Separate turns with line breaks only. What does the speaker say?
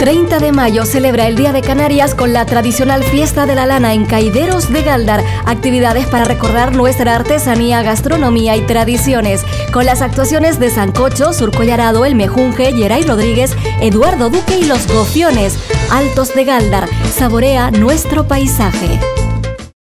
30 de mayo celebra el Día de Canarias con la tradicional Fiesta de la Lana en Caideros de Gáldar. Actividades para recordar nuestra artesanía, gastronomía y tradiciones. Con las actuaciones de Sancocho, Surco Llarado, El Mejunje, Yeray Rodríguez, Eduardo Duque y Los Gofiones. Altos de Gáldar. Saborea nuestro paisaje.